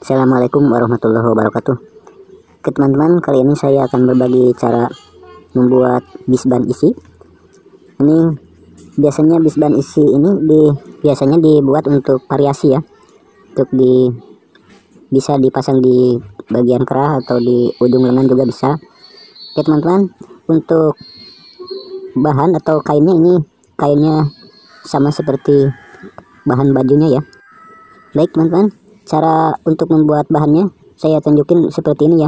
Assalamualaikum warahmatullahi wabarakatuh. Oke teman-teman, kali ini saya akan berbagi cara membuat bisban isi. Ini biasanya bisban isi ini biasanya dibuat untuk variasi ya, untuk bisa dipasang di bagian kerah atau di ujung lengan juga bisa. Oke teman-teman, untuk bahan atau kainnya, ini kainnya sama seperti bahan bajunya ya. Baik teman-teman, cara untuk membuat bahannya saya tunjukin seperti ini ya.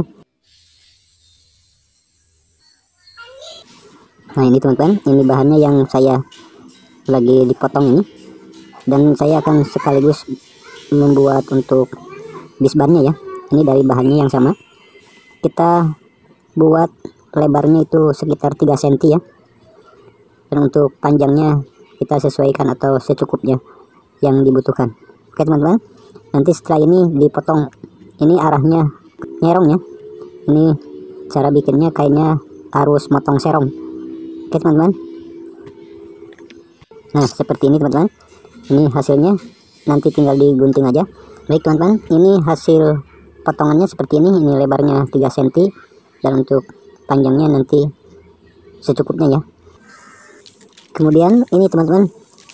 Nah ini teman-teman, ini bahannya yang saya lagi dipotong ini, dan saya akan sekaligus membuat untuk bisbannya ya. Ini dari bahannya yang sama. Kita buat lebarnya itu sekitar 3 cm ya, dan untuk panjangnya kita sesuaikan atau secukupnya yang dibutuhkan. Oke teman-teman, nanti setelah ini dipotong, ini arahnya nyerong ya. Ini cara bikinnya, kainnya harus motong serong. Oke teman-teman, nah seperti ini teman-teman, ini hasilnya, nanti tinggal digunting aja. Baik teman-teman, ini hasil potongannya seperti ini lebarnya 3 cm, dan untuk panjangnya nanti secukupnya ya. Kemudian ini teman-teman,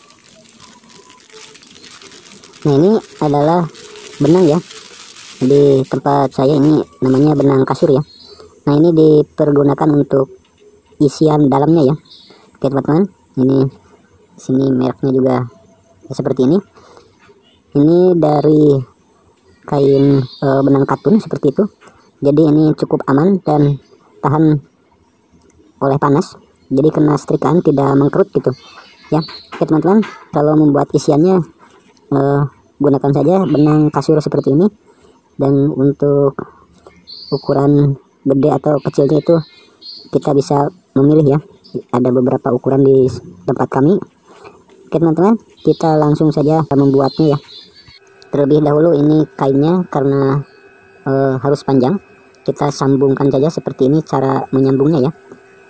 nah ini adalah benang ya. Di tempat saya ini namanya benang kasur ya. Nah ini dipergunakan untuk isian dalamnya ya. Oke teman-teman, ini sini mereknya juga ya, seperti ini. Ini dari kain benang katun seperti itu. Jadi ini cukup aman dan tahan oleh panas. Jadi kena setrikaan tidak mengkerut gitu ya. Oke teman-teman, kalau membuat isiannya gunakan saja benang kasur seperti ini. Dan untuk ukuran gede atau kecilnya itu kita bisa memilih ya. Ada beberapa ukuran di tempat kami. Oke teman-teman, kita langsung saja membuatnya ya. Terlebih dahulu ini kainnya karena harus panjang, kita sambungkan saja seperti ini cara menyambungnya ya.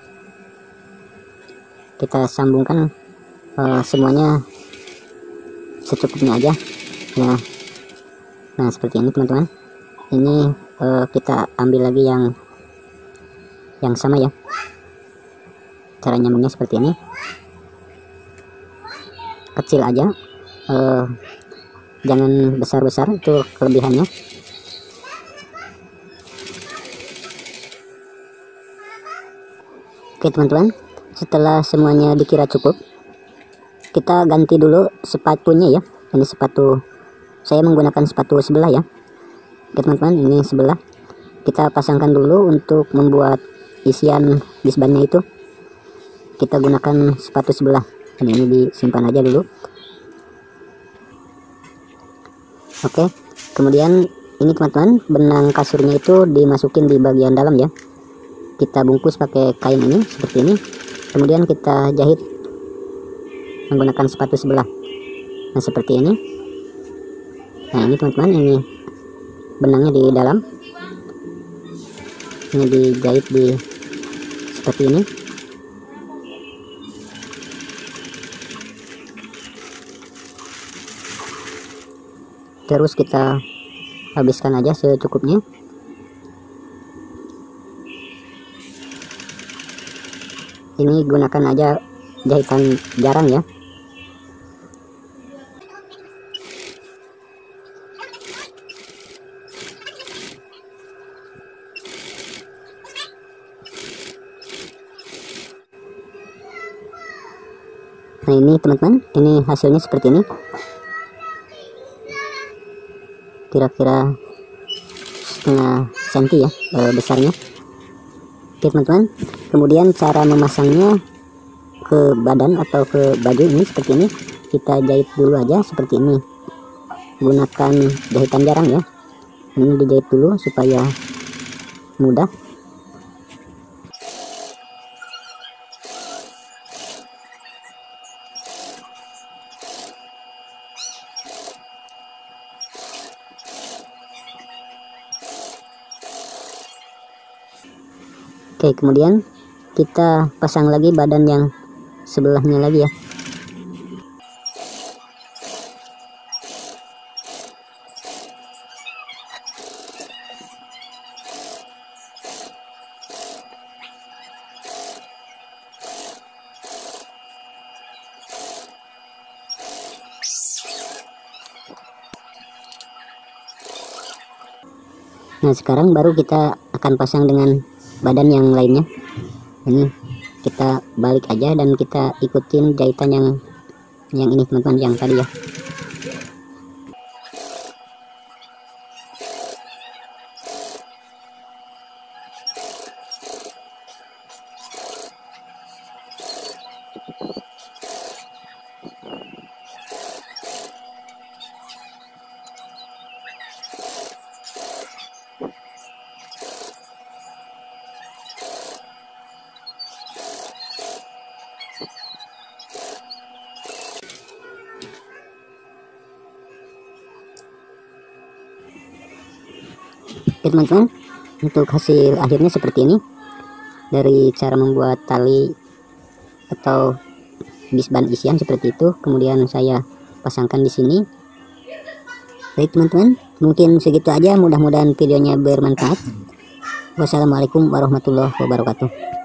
Kita sambungkan semuanya secukupnya aja ya. Nah seperti ini teman-teman. Ini kita ambil lagi yang sama ya. Cara nyambungnya seperti ini, kecil aja, jangan besar-besar, itu kelebihannya. Oke teman-teman, setelah semuanya dikira cukup, kita ganti dulu sepatunya ya. Ini sepatu, saya menggunakan sepatu sebelah ya. Oke teman-teman, ini sebelah. Kita pasangkan dulu untuk membuat isian bisbannya itu. Kita gunakan sepatu sebelah. Dan ini disimpan aja dulu. Oke, kemudian ini teman-teman, benang kasurnya itu dimasukin di bagian dalam ya. Kita bungkus pakai kain ini seperti ini. Kemudian kita jahit menggunakan sepatu sebelah. Nah seperti ini. Nah ini teman-teman, ini benangnya di dalam. Ini dijahit di seperti ini. Terus kita habiskan aja secukupnya. Ini gunakan aja jahitan jarang ya. Nah ini teman-teman, ini hasilnya seperti ini, kira-kira setengah senti ya besarnya. Oke teman-teman, kemudian cara memasangnya ke badan atau ke baju ini seperti ini. Kita jahit dulu aja seperti ini, gunakan jahitan jarang ya. Ini dijahit dulu supaya mudah. Oke, kemudian kita pasang lagi badan yang sebelahnya lagi ya. Nah, sekarang baru kita akan pasang dengan badan yang lainnya. Ini kita balik aja dan kita ikutin jahitan yang ini teman-teman, yang tadi ya. Oke teman-teman, untuk hasil akhirnya seperti ini. Dari cara membuat tali atau bisban isian seperti itu, kemudian saya pasangkan di sini. Baik teman-teman, mungkin segitu aja, mudah-mudahan videonya bermanfaat. Wassalamualaikum warahmatullahi wabarakatuh.